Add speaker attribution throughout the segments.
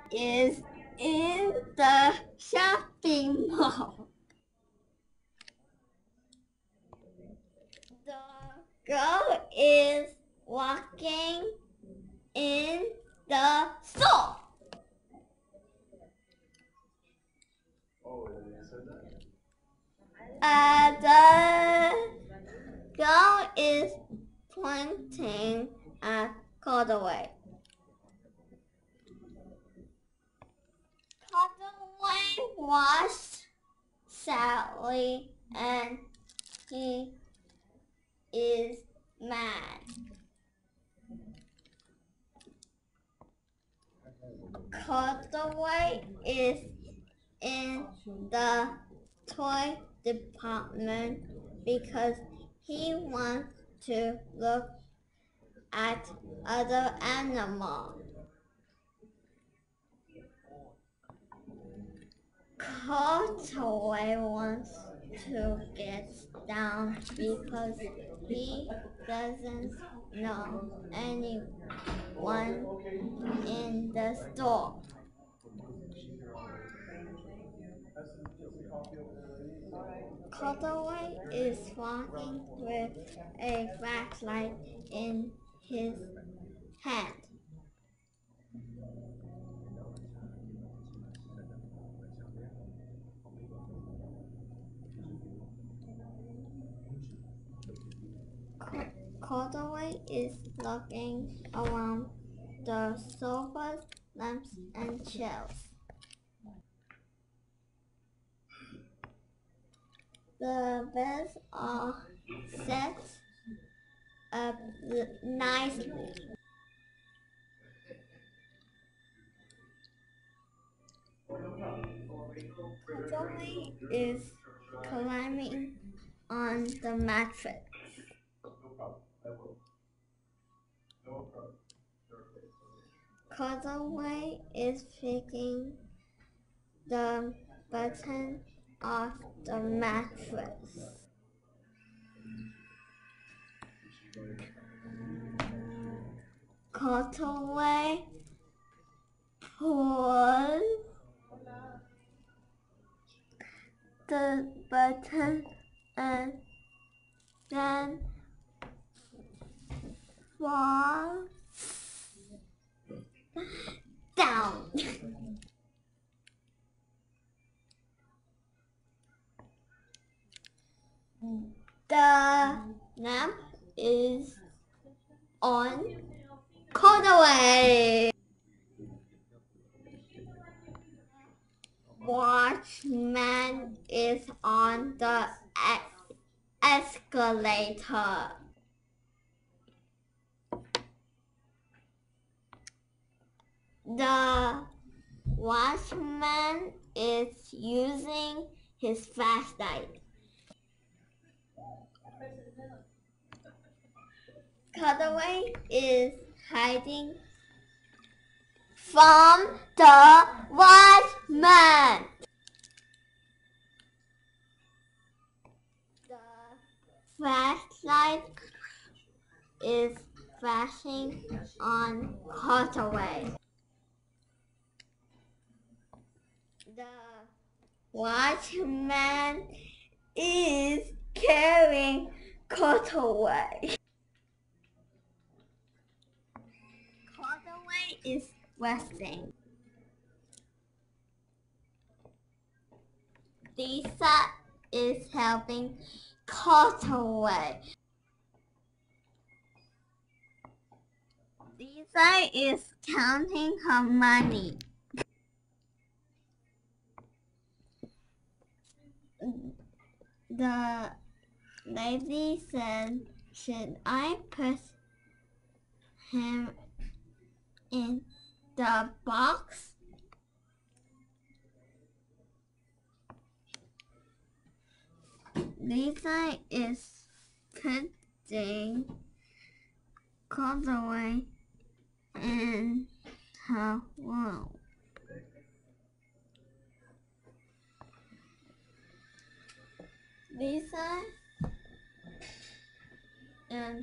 Speaker 1: is in the shopping mall. The girl is walking in the store. The girl is pointing at Corduroy. Corduroy was sadly and he is mad. Corduroy is in the toy department because he wants to look at other animals. Corduroy wants to get down because he doesn't know anyone in the store. Corduroy is walking with a flashlight in his hand. Corduroy is looking around the sofas, lamps, and shelves. The beds are set up nicely. Corduroy is climbing on the mattress. Corduroy is picking the button off the mattress. Corduroy pulls the button and then falls down. The lamp is on Corduroy. Watchman is on the escalator. The watchman is using his flashlight. Corduroy is hiding from the watchman. The flashlight is flashing on Corduroy. The watchman is carrying Corduroy. Corduroy is resting. Lisa is helping Corduroy. Lisa is counting her money. The lady said, "Should I put him in the box?" Lisa is putting Corduroy in her room. Lisa and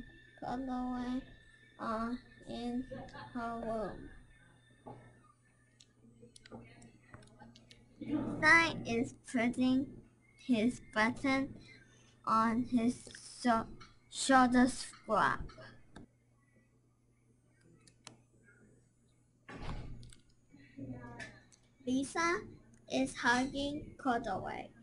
Speaker 1: Corduroy are in her room. Corduroy is putting his button on his shoulder strap. Lisa is hugging Corduroy.